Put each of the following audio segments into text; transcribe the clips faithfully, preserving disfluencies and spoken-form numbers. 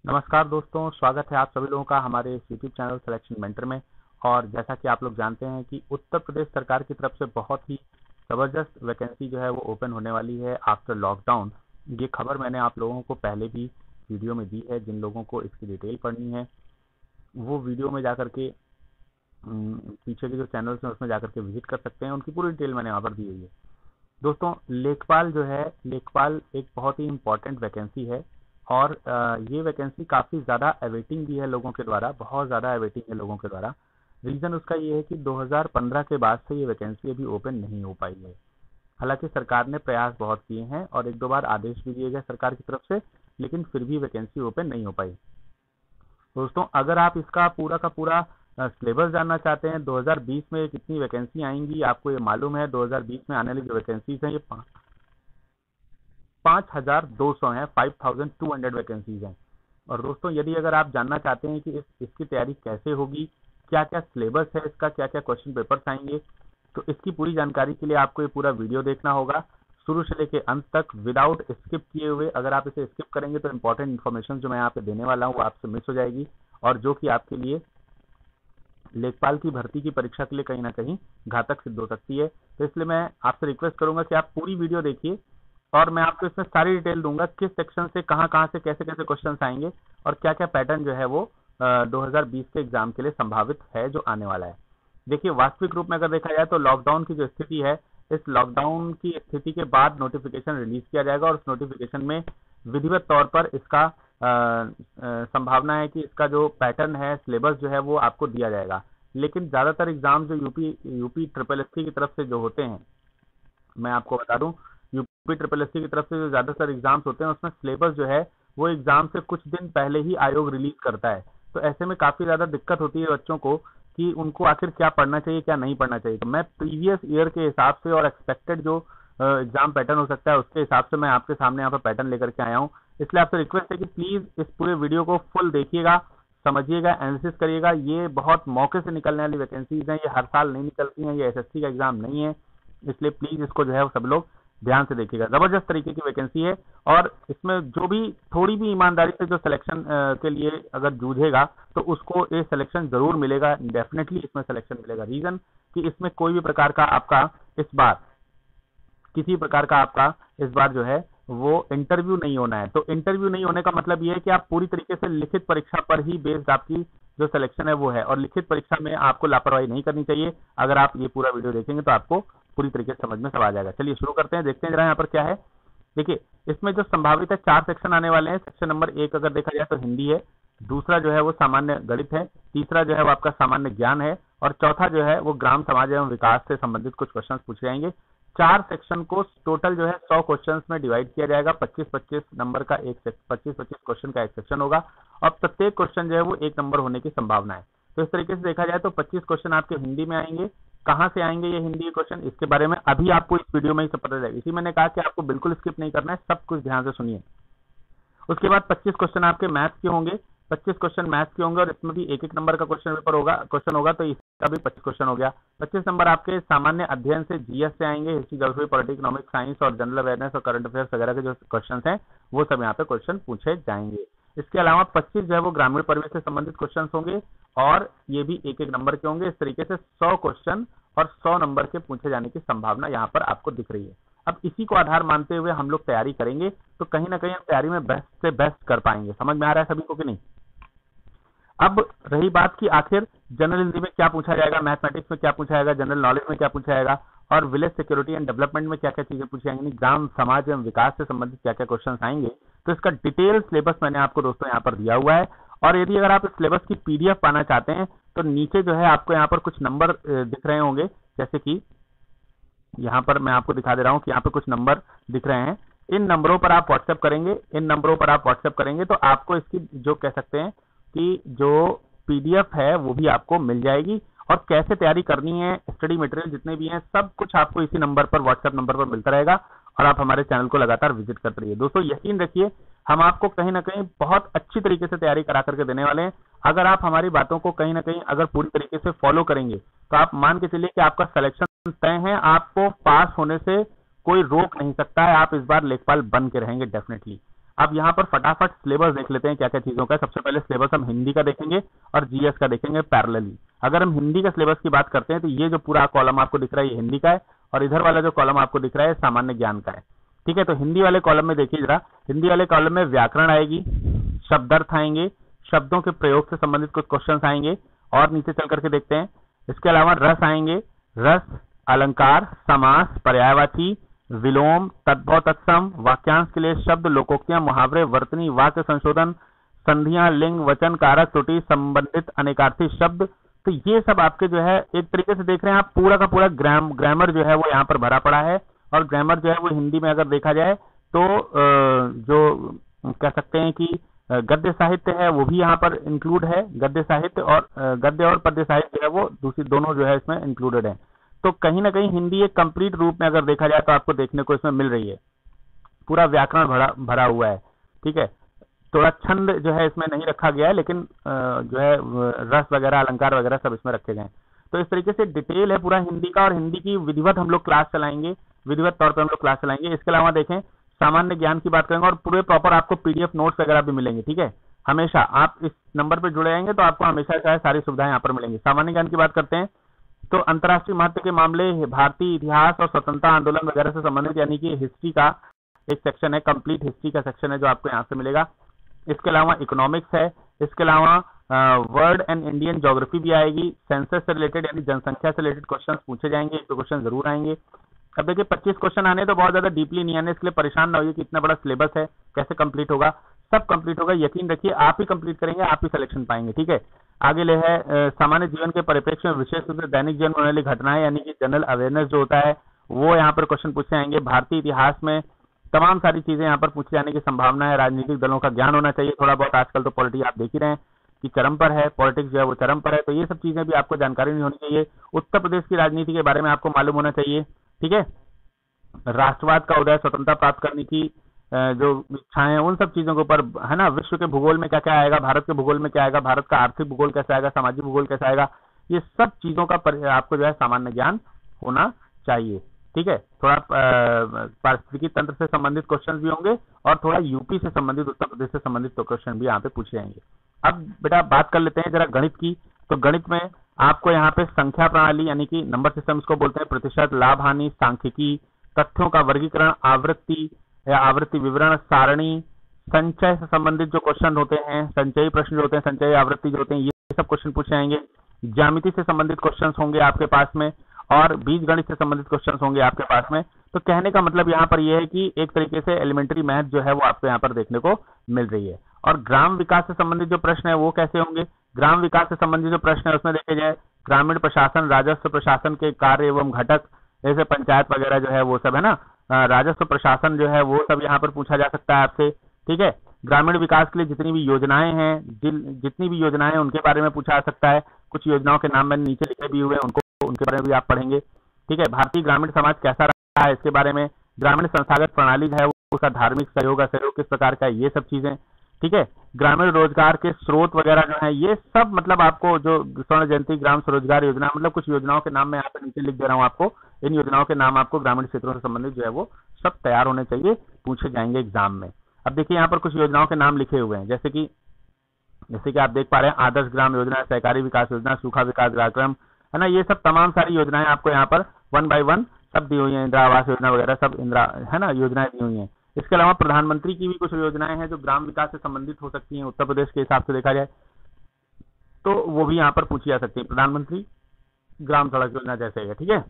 नमस्कार दोस्तों, स्वागत है आप सभी लोगों का हमारे इस यूट्यूब चैनल सिलेक्शन मेंटर में। और जैसा कि आप लोग जानते हैं कि उत्तर प्रदेश सरकार की तरफ से बहुत ही ज़बरदस्त वैकेंसी जो है वो ओपन होने वाली है आफ्टर लॉकडाउन। ये खबर मैंने आप लोगों को पहले भी वीडियो में दी है। जिन लोगों को इसकी डिटेल पढ़नी है वो वीडियो में जाकर के अम, पीछे के जो चैनल्स हैं उसमें जाकर के विजिट कर सकते हैं। उनकी पूरी डिटेल मैंने वहाँ पर दी हुई है। दोस्तों, लेखपाल जो है लेखपाल एक बहुत ही इम्पोर्टेंट वैकेंसी है और अ, ये वैकेंसी काफ़ी ज़्यादा अवेटिंग भी है लोगों के द्वारा, बहुत ज़्यादा अवेटिंग है लोगों के द्वारा। रीज़न उसका ये है कि दो हज़ार पंद्रह के बाद से ये वैकेंसी अभी ओपन नहीं हो पाई है। हालांकि सरकार ने प्रयास बहुत किए हैं और एक दो बार आदेश भी दिए गए सरकार की तरफ से, लेकिन फिर भी वैकेंसी ओपन नहीं हो पाई। दोस्तों, अगर आप इसका पूरा का पूरा सिलेबस जानना चाहते हैं, दो हज़ार बीस में कितनी वैकेंसी आएंगी, आपको ये मालूम है दो हज़ार बीस में आने वाली जो वैकेंसीज हैं ये पाँच हजार दो सौ हैं, five thousand two hundred vacancies हैं। और दोस्तों, यदि अगर आप जानना चाहते हैं कि इस, इसकी तैयारी कैसे होगी, क्या क्या सिलेबस है इसका, क्या क्या क्वेश्चन पेपर्स आएंगे, तो इसकी पूरी जानकारी के लिए आपको ये पूरा वीडियो देखना होगा शुरू से लेके अंत तक विदाउट स्किप किए हुए। अगर आप इसे स्किप करेंगे तो इंपॉर्टेंट इन्फॉर्मेशन जो मैं यहाँ पे देने वाला हूँ वो आपसे मिस हो जाएगी और जो कि आपके लिए लेखपाल की भर्ती की परीक्षा के लिए कहीं ना कहीं घातक सिद्ध हो सकती है। तो इसलिए मैं आपसे रिक्वेस्ट करूंगा कि आप पूरी वीडियो देखिए और मैं आपको इसमें सारी डिटेल दूंगा किस सेक्शन से कहां कहां से कैसे कैसे क्वेश्चंस आएंगे और क्या क्या पैटर्न जो है वो अ, दो हज़ार बीस के एग्जाम के लिए संभावित है जो आने वाला है। देखिए, वास्तविक रूप में अगर देखा जाए तो लॉकडाउन की जो स्थिति है, इस लॉकडाउन की स्थिति के बाद नोटिफिकेशन रिलीज किया जाएगा और उस नोटिफिकेशन में विधिवत तौर पर इसका अ, अ, संभावना है कि इसका जो पैटर्न है, सिलेबस जो है वो आपको दिया जाएगा। लेकिन ज्यादातर एग्जाम जो यूपी यूपी ट्रिपल एस की तरफ से जो होते हैं, मैं आपको बता दूं, यूपी ट्रिपल एस की तरफ से जो ज्यादातर एग्जाम्स होते हैं उसमें सिलेबस जो है वो एग्जाम से कुछ दिन पहले ही आयोग रिलीज करता है। तो ऐसे में काफी ज्यादा दिक्कत होती है बच्चों को कि उनको आखिर क्या पढ़ना चाहिए क्या नहीं पढ़ना चाहिए। तो मैं प्रीवियस ईयर के हिसाब से और एक्सपेक्टेड जो एग्जाम पैटर्न हो सकता है उसके हिसाब से मैं आपके सामने यहाँ पर पैटर्न लेकर के आया हूँ। इसलिए आपसे रिक्वेस्ट है कि प्लीज इस पूरे वीडियो को फुल देखिएगा, समझिएगा, एनालिसिस करिएगा। ये बहुत मौके से निकलने वाली वैकेंसीज हैं, ये हर साल नहीं निकलती हैं, ये एसएससी का एग्जाम नहीं है। इसलिए प्लीज इसको जो है वो सब लोग ध्यान से देखिएगा। जबरदस्त तरीके की वैकेंसी है और इसमें जो भी थोड़ी भी ईमानदारी से जो सिलेक्शन के लिए अगर जूझेगा तो उसको ये सिलेक्शन जरूर मिलेगा, डेफिनेटली इसमें सिलेक्शन मिलेगा। रीजन कि इसमें कोई भी प्रकार का आपका इस बार किसी प्रकार का आपका इस बार जो है वो इंटरव्यू नहीं होना है। तो इंटरव्यू नहीं होने का मतलब ये है कि आप पूरी तरीके से लिखित परीक्षा पर ही बेस्ड आपकी जो सिलेक्शन है वो है और लिखित परीक्षा में आपको लापरवाही नहीं करनी चाहिए। अगर आप ये पूरा वीडियो देखेंगे तो आपको पूरी तरीके से समझ में सब आ जाएगा। चलिए शुरू करते हैं, देखते हैं जरा यहाँ पर क्या है। देखिए, इसमें जो संभावित है चार सेक्शन आने वाले हैं। सेक्शन नंबर एक अगर देखा जाए तो हिंदी है, दूसरा जो है वो सामान्य गणित है, तीसरा जो है वो आपका सामान्य ज्ञान है और चौथा जो है वो ग्राम समाज एवं विकास से संबंधित कुछ क्वेश्चन पूछे जाएंगे। चार सेक्शन को टोटल जो है सौ क्वेश्चंस में डिवाइड किया जाएगा। पच्चीस पच्चीस नंबर का एक पच्चीस पच्चीस क्वेश्चन का एक सेक्शन होगा और प्रत्येक क्वेश्चन जो है वो एक नंबर होने की संभावना है। तो इस तरीके से देखा जाए तो पच्चीस क्वेश्चन आपके हिंदी में आएंगे। कहां से आएंगे ये हिंदी क्वेश्चन, इसके बारे में अभी आपको इस वीडियो में ही सब पता चलेगा। इसी मैंने कहा कि आपको बिल्कुल स्किप नहीं करना है, सब कुछ ध्यान से सुनिए। उसके बाद पच्चीस क्वेश्चन आपके मैथ्स के होंगे, पच्चीस क्वेश्चन मैथ्स के होंगे और इसमें भी एक एक नंबर का क्वेश्चन पेपर होगा क्वेश्चन होगा तो इसका भी पच्चीस क्वेश्चन हो गया। पच्चीस नंबर आपके सामान्य अध्ययन से, जीएस से आएंगे, history, geography, politics, economics, science और जनरल अवेयरनेस और करंट अफेयर्स वगैरह के जो क्वेश्चन हैं वो सब यहाँ पे क्वेश्चन पूछे जाएंगे। इसके अलावा पच्चीस जो है वो ग्रामीण परिवेश से संबंधित क्वेश्चन होंगे और ये भी एक एक नंबर के होंगे। इस तरीके से सौ क्वेश्चन और सौ नंबर के पूछे जाने की संभावना यहाँ पर आपको दिख रही है। अब इसी को आधार मानते हुए हम लोग तैयारी करेंगे तो कहीं ना कहीं हम तैयारी में बेस्ट से बेस्ट कर पाएंगे। समझ में आ रहा है सभी को कि नहीं? अब रही बात कि आखिर जनरल हिंदी में क्या पूछा जाएगा, मैथमेटिक्स में क्या पूछा जाएगा, जनरल नॉलेज में क्या पूछा जाएगा और विलेज सिक्योरिटी एंड डेवलपमेंट में क्या क्या चीजें पूछी जाएंगी, ग्राम समाज एवं विकास से संबंधित क्या क्या क्वेश्चन आएंगे। तो इसका डिटेल सिलेबस मैंने आपको दोस्तों यहाँ पर दिया हुआ है। और यदि अगर आप इस सिलेबस की पीडीएफ पाना चाहते हैं तो नीचे जो है आपको यहाँ पर कुछ नंबर दिख रहे होंगे, जैसे कि यहाँ पर मैं आपको दिखा दे रहा हूँ कि यहाँ पर कुछ नंबर दिख रहे हैं। इन नंबरों पर आप व्हाट्सएप करेंगे इन नंबरों पर आप व्हाट्सएप करेंगे तो आपको इसकी जो कह सकते हैं कि जो पीडीएफ है वो भी आपको मिल जाएगी और कैसे तैयारी करनी है, स्टडी मटेरियल जितने भी हैं सब कुछ आपको इसी नंबर पर, व्हाट्सएप नंबर पर मिलता रहेगा और आप हमारे चैनल को लगातार विजिट करते रहिए। दोस्तों, यकीन रखिए हम आपको कहीं ना कहीं बहुत अच्छी तरीके से तैयारी करा करके देने वाले हैं। अगर आप हमारी बातों को कहीं ना कहीं अगर पूरी तरीके से फॉलो करेंगे तो आप मान के चलिए कि आपका सिलेक्शन तय है, आपको पास होने से कोई रोक नहीं सकता है। आप इस बार लेखपाल बन के रहेंगे डेफिनेटली। अब यहाँ पर फटाफट सिलेबस देख लेते हैं क्या क्या चीजों का। सबसे पहले सिलेबस हम हिंदी का देखेंगे और जीएस का देखेंगे पैरेलली। अगर हम हिंदी का सिलेबस की बात करते हैं तो ये जो पूरा कॉलम आपको दिख रहा है ये हिंदी का है, और इधर वाला जो कॉलम आपको दिख रहा है सामान्य ज्ञान का है। ठीक है, तो हिंदी वाले कॉलम में देखिए जरा, हिंदी वाले कॉलम में व्याकरण आएगी, शब्दार्थ आएंगे, शब्दों के प्रयोग से संबंधित कुछ क्वेश्चन आएंगे, और नीचे चल करके देखते हैं। इसके अलावा रस आएंगे, रस, अलंकार, समास, पर्यायवाची, विलोम, तद्भव, तत्सम, वाक्यांश के लिए शब्द, लोकोक्तियां, मुहावरे, वर्तनी, वाक्य संशोधन, संधियां, लिंग, वचन, कारक, त्रुटि, संबंधित अनेकार्थी शब्द। तो ये सब आपके जो है एक तरीके से देख रहे हैं आप, पूरा का पूरा ग्राम ग्रामर जो है वो यहाँ पर भरा पड़ा है। और ग्रामर जो है वो हिंदी में अगर देखा जाए तो जो कह सकते हैं कि गद्य साहित्य है वो भी यहाँ पर इंक्लूड है। गद्य साहित्य और गद्य और पद्य साहित्य जो है वो दूसरी दोनों जो है इसमें इंक्लूडेड है। तो कहीं ना कहीं हिंदी एक कंप्लीट रूप में अगर देखा जाए तो आपको देखने को इसमें मिल रही है। पूरा व्याकरण भरा भरा हुआ है। ठीक है, थोड़ा छंद जो है इसमें नहीं रखा गया है, लेकिन जो है रस वगैरह, अलंकार वगैरह सब इसमें रखे गए हैं। तो इस तरीके से डिटेल है पूरा हिंदी का, और हिंदी की विधिवत हम लोग क्लास चलाएंगे, विधिवत तौर पर हम लोग क्लास चलाएंगे। इसके अलावा देखें सामान्य ज्ञान की बात करेंगे, और पूरे प्रॉपर आपको पीडीएफ नोट्स वगैरह भी मिलेंगे। ठीक है, हमेशा आप इस नंबर पर जुड़े रहेंगे तो आपको हमेशा जो है सारी सुविधाएं यहाँ पर मिलेंगी। सामान्य ज्ञान की बात करते हैं तो अंतर्राष्ट्रीय महत्व के मामले, भारतीय इतिहास और स्वतंत्रता आंदोलन वगैरह से संबंधित यानी कि हिस्ट्री का एक सेक्शन है, कंप्लीट हिस्ट्री का सेक्शन है जो आपको यहाँ से मिलेगा। इसके अलावा इकोनॉमिक्स है, इसके अलावा वर्ल्ड एंड इंडियन ज्योग्राफी भी आएगी, सेंसस से रिलेटेड यानी जनसंख्या से रिलेटेड क्वेश्चन पूछे जाएंगे, एक दो क्वेश्चन जरूर आएंगे। अब देखिए पच्चीस क्वेश्चन आने तो बहुत ज्यादा डीपली नहीं आने, इसलिए परेशान ना होइए कि इतना बड़ा सिलेबस है कैसे कंप्लीट होगा। सब कंप्लीट होगा, यकीन रखिए, आप ही कंप्लीट करेंगे, आप ही सिलेक्शन पाएंगे। ठीक है, आगे ले है सामान्य जीवन के परिप्रेक्ष्य में विशेष रूप से दैनिक जीवन में होने वाली घटनाएं यानी कि जनरल अवेयरनेस जो होता है वो यहाँ पर क्वेश्चन पूछे जाएंगे। भारतीय इतिहास में तमाम सारी चीजें यहाँ पर पूछे जाने की संभावना है। राजनीतिक दलों का ज्ञान होना चाहिए थोड़ा बहुत, आजकल तो पॉलिटिक्स आप देख ही रहे हैं कि चरम पर है, पॉलिटिक्स जो है वो चरम पर है, तो ये सब चीजें भी आपको जानकारी नहीं होनी चाहिए। उत्तर प्रदेश की राजनीति के बारे में आपको मालूम होना चाहिए। ठीक है, राष्ट्रवाद का उदय, स्वतंत्रता प्राप्त करने की जो इच्छाएं हैं, उन सब चीजों के ऊपर है ना। विश्व के भूगोल में क्या क्या आएगा, भारत के भूगोल में क्या आएगा, भारत का आर्थिक भूगोल कैसे आएगा, सामाजिक भूगोल कैसे आएगा, ये सब चीजों का आपको जो है सामान्य ज्ञान होना चाहिए। ठीक है, थोड़ा पारिस्थितिकी तंत्र से संबंधित क्वेश्चन भी होंगे, और थोड़ा यूपी से संबंधित, उत्तर प्रदेश से संबंधित तो क्वेश्चन भी यहाँ पे पूछे जाएंगे। अब बेटा बात कर लेते हैं जरा गणित की। तो गणित में आपको यहाँ पे संख्या प्रणाली यानी कि नंबर सिस्टम इसको बोलते हैं, प्रतिशत, लाभ हानि, सांख्यिकी, तथ्यों का वर्गीकरण, आवृत्ति या आवृत्ति विवरण, सारणी, संचय से संबंधित जो क्वेश्चन होते हैं, संचयी प्रश्न जो होते हैं, संचयी आवृत्ति जो होते हैं, ये सब क्वेश्चन पूछे जाएंगे। ज्यामिति से संबंधित क्वेश्चन होंगे आपके पास में, और बीज गणित से संबंधित क्वेश्चन होंगे आपके पास में। तो कहने का मतलब यहाँ पर यह है कि एक तरीके से एलिमेंट्री मैथ जो है वो आपको यहाँ पर देखने को मिल रही है। और ग्राम विकास से संबंधित जो प्रश्न है वो कैसे होंगे, ग्राम विकास से संबंधित जो प्रश्न है उसमें देखे जाए ग्रामीण प्रशासन, राजस्व प्रशासन के कार्य एवं घटक, जैसे पंचायत वगैरह जो है वो सब है ना, राजस्व प्रशासन जो है वो सब यहाँ पर पूछा जा सकता है आपसे। ठीक है, ग्रामीण विकास के लिए जितनी भी योजनाएं हैं, जितनी भी योजनाएं हैं उनके बारे में पूछा जा सकता है। कुछ योजनाओं के नाम मैंने नीचे लिखे भी हुए हैं, उनको उनके बारे में भी आप पढ़ेंगे। ठीक है, भारतीय ग्रामीण समाज कैसा रहा है इसके बारे में, ग्रामीण संस्थागत प्रणाली है उसका धार्मिक सहयोग, सहयोग किस प्रकार का है, ये सब चीजें। ठीक है, ग्रामीण रोजगार के स्रोत वगैरह जो है ये सब, मतलब आपको जो स्वर्ण जयंती ग्राम स्वरोजगार योजना, मतलब कुछ योजनाओं के नाम मैं यहाँ पे नीचे लिख दे रहा हूँ आपको, इन योजनाओं के नाम आपको ग्रामीण क्षेत्रों से संबंधित जो है वो सब तैयार होने चाहिए, पूछे जाएंगे एग्जाम में। अब देखिए यहाँ पर कुछ योजनाओं के नाम लिखे हुए हैं, जैसे कि जैसे कि आप देख पा रहे हैं आदर्श ग्राम योजना, सहकारी विकास योजना, सूखा विकास कार्यक्रम है ना, ये सब तमाम सारी योजनाएं आपको यहाँ पर वन बाय वन सब दी हुई है। इंदिरा आवास योजना वगैरह सब इंदिरा है ना योजनाएं दी हुई हैं। इसके अलावा प्रधानमंत्री की भी कुछ योजनाएं हैं जो ग्राम विकास से संबंधित हो सकती हैं, उत्तर प्रदेश के हिसाब से देखा जाए तो वो भी यहाँ पर पूछी जा सकती है। प्रधानमंत्री ग्राम सड़क योजना जैसे है। ठीक है,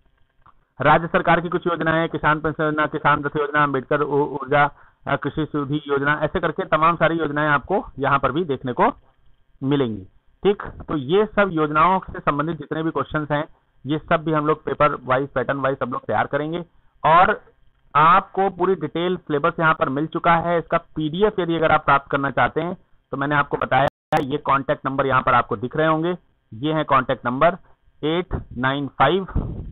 राज्य सरकार की कुछ योजनाएं, किसान पेंशन योजना, किसान रथ योजना, अम्बेडकर ऊर्जा कृषि सुधि योजना, ऐसे करके तमाम सारी योजनाएं आपको यहाँ पर भी देखने को मिलेंगी। ठीक, तो ये सब योजनाओं से संबंधित जितने भी क्वेश्चंस हैं ये सब भी हम लोग पेपर वाइज, पैटर्न वाइज सब लोग तैयार करेंगे। और आपको पूरी डिटेल सिलेबस यहाँ पर मिल चुका है। इसका पीडीएफ यदि अगर आप प्राप्त करना चाहते हैं तो मैंने आपको बताया ये कॉन्टैक्ट नंबर यहाँ पर आपको दिख रहे होंगे, ये है contact number eight nine five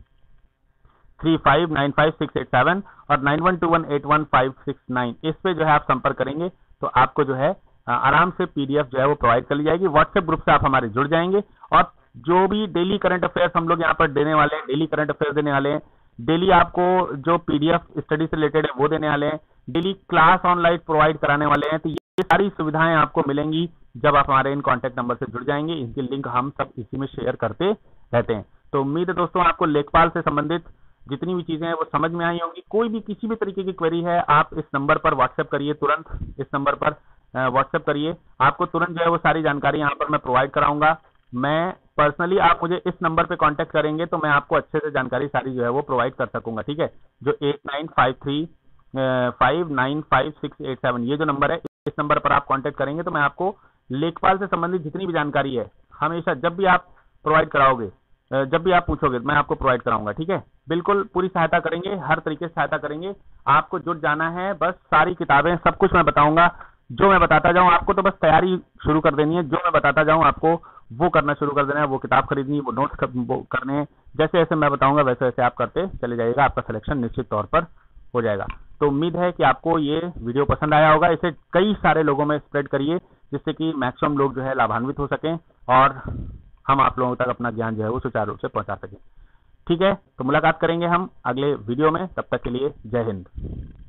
three five nine five six eight seven और nine one two one eight one five six nine. इस पे जो है आप संपर्क करेंगे तो आपको जो है आराम से पीडीएफ जो है वो प्रोवाइड कर ली जाएगी। व्हाट्सएप ग्रुप से आप हमारे जुड़ जाएंगे, और जो भी डेली करंट अफेयर्स हम लोग यहाँ पर देने वाले हैं, डेली करंट अफेयर्स देने वाले हैं, डेली आपको जो पीडीएफ स्टडी से रिलेटेड है वो देने वाले हैं, डेली क्लास ऑनलाइन प्रोवाइड कराने वाले हैं। तो ये सारी सुविधाएं आपको मिलेंगी जब आप हमारे इन कॉन्टैक्ट नंबर से जुड़ जाएंगे। इनकी लिंक हम सब इसी में शेयर करते रहते हैं। तो उम्मीद है दोस्तों आपको लेखपाल से संबंधित जितनी भी चीजें हैं वो समझ में आई होंगी। कोई भी किसी भी तरीके की क्वेरी है आप इस नंबर पर व्हाट्सएप करिए, तुरंत इस नंबर पर व्हाट्सएप करिए, आपको तुरंत जो है वो सारी जानकारी यहाँ पर मैं प्रोवाइड कराऊंगा। मैं पर्सनली, आप मुझे इस नंबर पे कांटेक्ट करेंगे तो मैं आपको अच्छे से जानकारी सारी जो है वो प्रोवाइड कर सकूंगा, ठीक है। जो eight nine five three five nine five six eight seven ये जो नंबर है, इस नंबर पर आप कांटेक्ट करेंगे तो मैं आपको लेखपाल से संबंधित जितनी भी जानकारी है हमेशा जब भी आप प्रोवाइड कराओगे, जब भी आप पूछोगे मैं आपको प्रोवाइड कराऊंगा, ठीक है। बिल्कुल पूरी सहायता करेंगे, हर तरीके से सहायता करेंगे। आपको जुट जाना है, बस सारी किताबें सब कुछ मैं बताऊंगा। जो मैं बताता जाऊं आपको तो बस तैयारी शुरू कर देनी है। जो मैं बताता जाऊं आपको वो करना शुरू कर देना है। वो किताब खरीदनी है, वो नोट्स करने हैं। जैसे जैसे मैं बताऊंगा वैसे वैसे आप करते चले जाइएगा, आपका सिलेक्शन निश्चित तौर पर हो जाएगा। तो उम्मीद है कि आपको ये वीडियो पसंद आया होगा। इसे कई सारे लोगों में स्प्रेड करिए जिससे कि मैक्सिमम लोग जो है लाभान्वित हो सकें और हम आप लोगों तक अपना ज्ञान जो है वो सुचारू रूप से पहुंचा सकें, ठीक है। तो मुलाकात करेंगे हम अगले वीडियो में, तब तक के लिए जय हिंद।